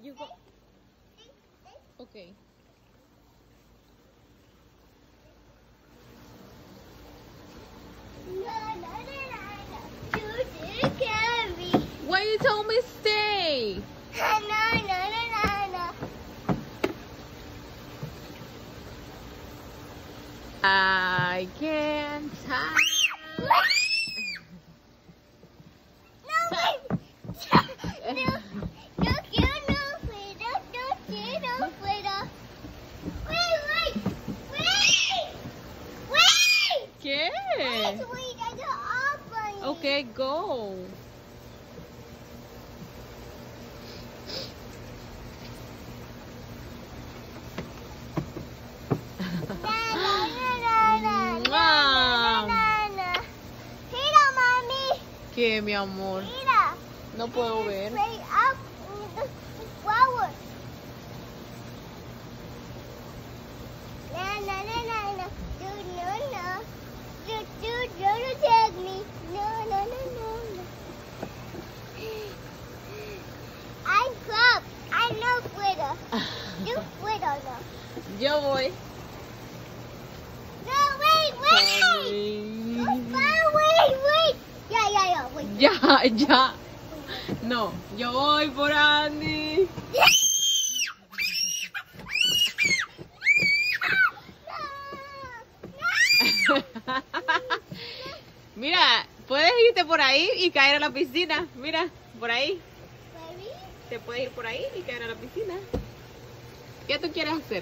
You go. Okay. Why you told me stay? I can't tie. ¿Qué? Okay, go. ¿Qué, mi amor? Mira. No puedo ver. Play up the flower. Na na na na na. Do no no. Don't tag me. No no no no no. I'm club. I know Twitter. You Twitter no. Yo voy. No wait. Wait. Yeah, wait. Ya. No, yo voy por Andy. Mira, puedes irte por ahí y caer a la piscina. Mira, por ahí. Te puedes ir por ahí y caer a la piscina. ¿Qué tú quieres hacer?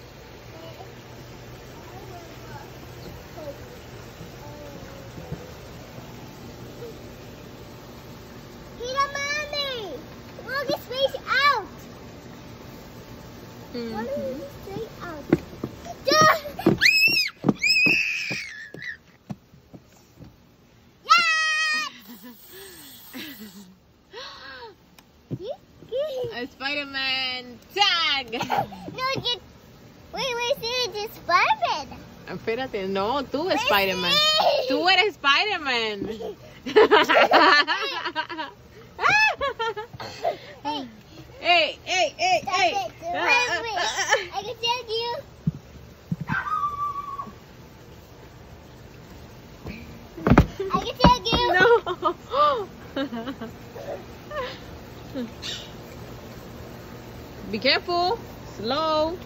Mira, mami. Look, it's face out. What is it straight out? Spider-Man tag. No, just wait, see, it's Spider-Man. Espérate, no, tú Spider-Man. Tú eres Spider-Man. Hey. Wait. I can tell you. I can tell you. No. Be careful. Slow.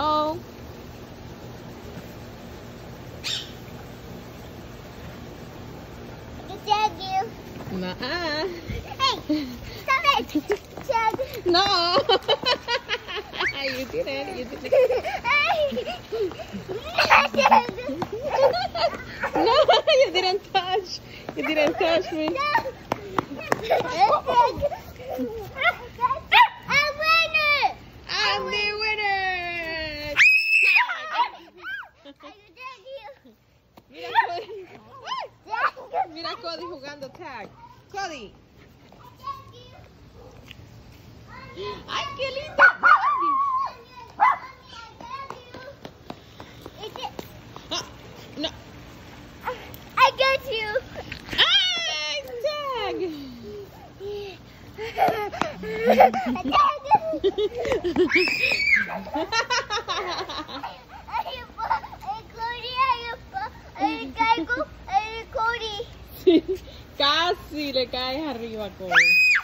I can tell you. Nuh-uh. Hey, stop it. Chug. No. You didn't. No, you didn't touch. You didn't touch me. I'm the winner. Mira Cody jugando tag. Cody. Ay, qué lindo. No. I got you. Ay, tag. Sí, casi le caes arriba, Cody.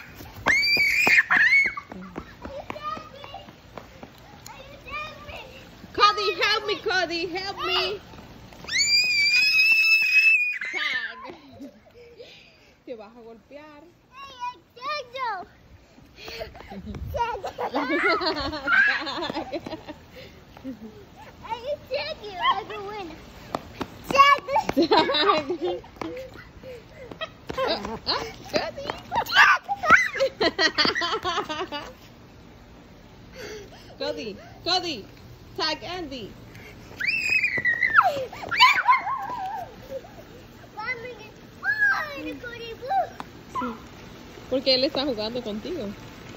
Cody, help me. Tag. Te vas a golpear. Cody, tag Andy. Sí, porque él está jugando contigo.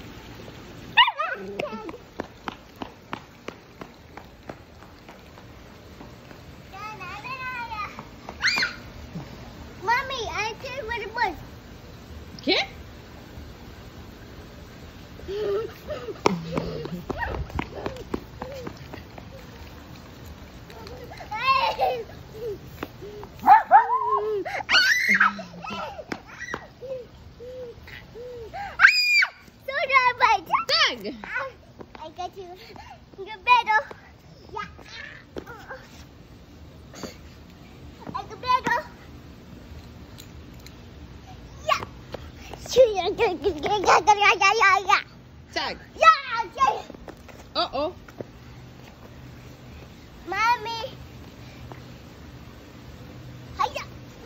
Mommy, I tell you what it was. ¿Qué? Tag. I got you. You're better. Yeah. I got better. Yeah. Tag. Yeah. Uh-oh. Mommy. Hiya.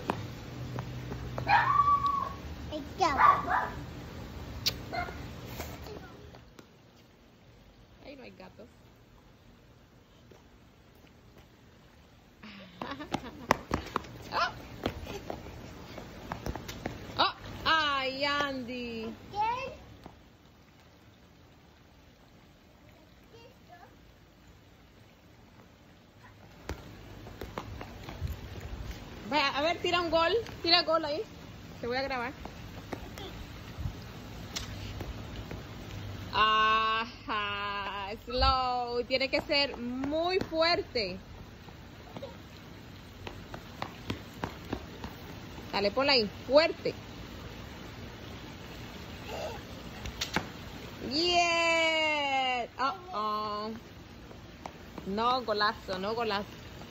Let's go. Ahí no hay gatos. Oh. Oh. Ay, Andy. Again. Vaya, a ver, tira un gol. Tira gol ahí. Te voy a grabar. Ajá. Slow. Tiene que ser muy fuerte. Dale, ponla ahí. Fuerte. Yeah. Uh-oh. No golazo, no golazo.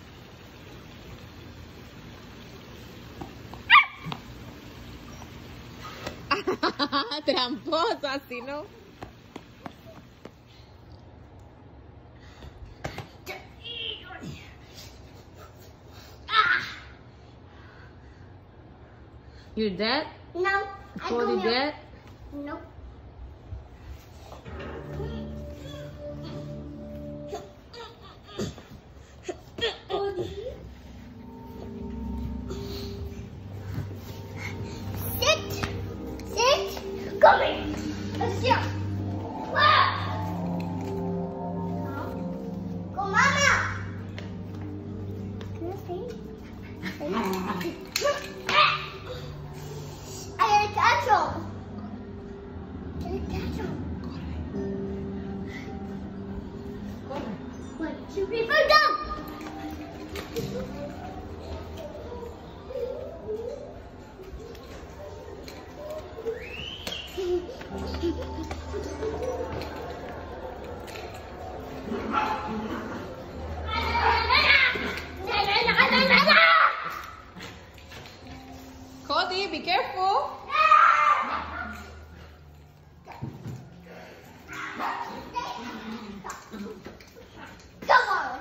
Tramposo, así no. You're dead? No. Cody dead? No. Sit. Come here. Let's go. Go, Mama. Can I see? I gotta catch him. One, two, three, four, go! Cody, be careful. Come on.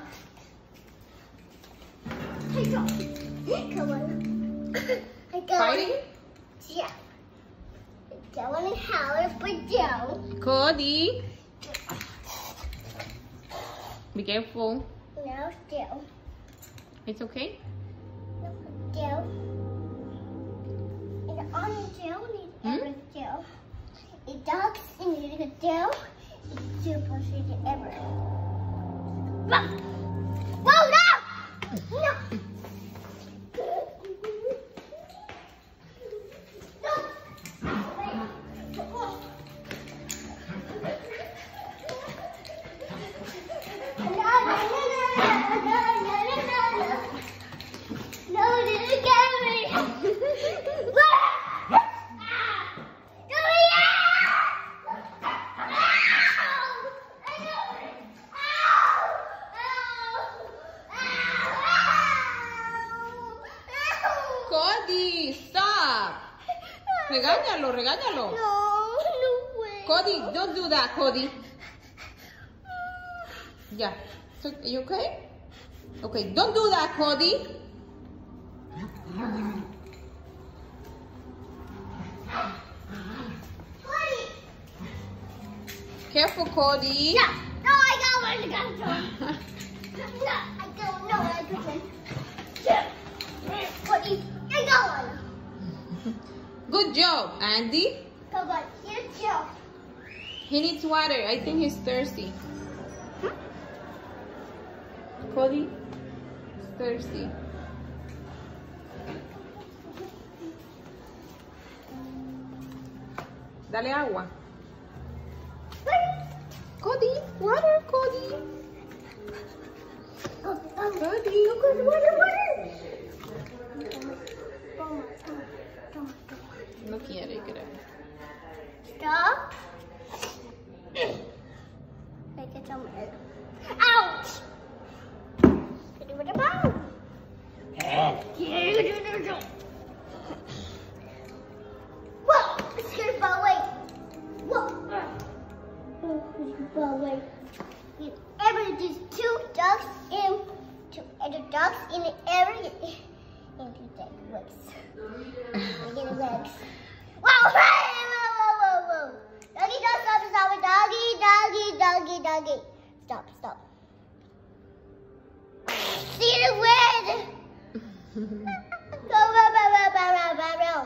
Come on. I go. Fighting? Yeah. Going in house for Joe. Cody. Be careful. Now Joe. It's okay? Joe. And on Joe needs every Joe. A dog needs a Joe. It's super sweet ever. Whoa, no! No! Cody, stop. Regáñalo, regáñalo. No, no way. Cody, don't do that, Cody. Yeah. So, are you okay? Okay, don't do that, Cody. Cody. Careful, Cody. No, no, I got one. I got one. No, I don't know. I got one. Cody, I got one. Good job, Andy. Come on, here's Joe. He needs water. I think he's thirsty. Cody, he's thirsty. Dale agua. Wait. Cody, water, Cody. Cody, Water. no quiere, creo. Stop. Make it some air. Ouch! Hit it with a ball. Whoa! It's gonna fall away. Whoa! Oh, it's gonna fall away. There's two ducks in two other ducks in the area. And two legs. Look at the legs. Whoa! Whoa! Doggy, stop! Doggy. Stop. See the wind! Go round.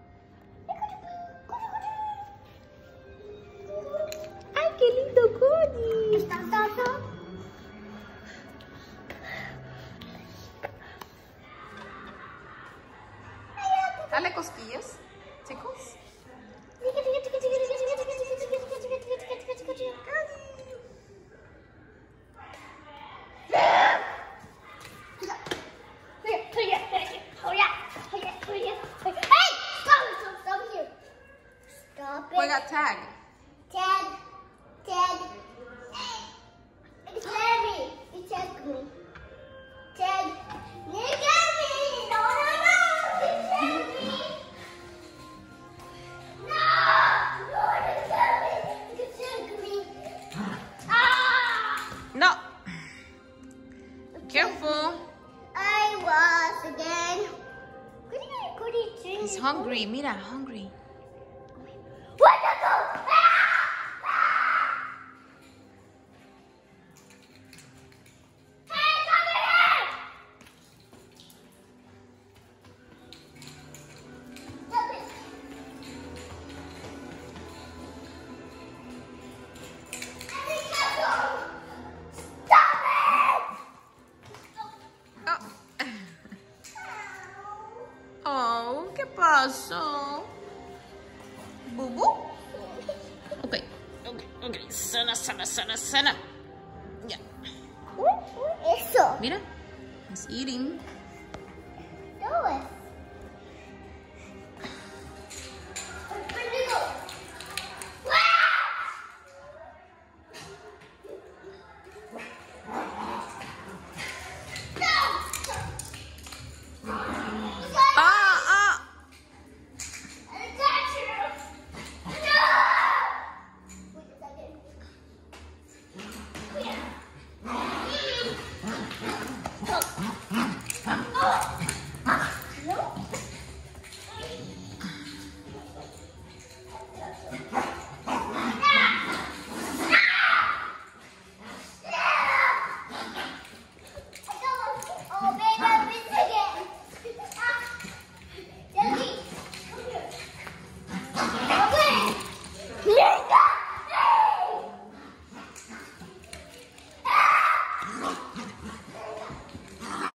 Ay, qué lindo Cody. Stop. Dale cosquillas, chicos. Hey! Stop here. Stop it. Juega tag. Tag. It's me. It tagged me. Tag. Look at me. No. It tagged me. No. It tagged me. Ah. No. Careful. I was again. He's hungry. Mira, hungry. What the go? Hey, come here! Stop it. Stop it! Oh, ¿qué pasó? ¿Bubu? Ok. Sana. Ya. Eso. Mira. He's eating.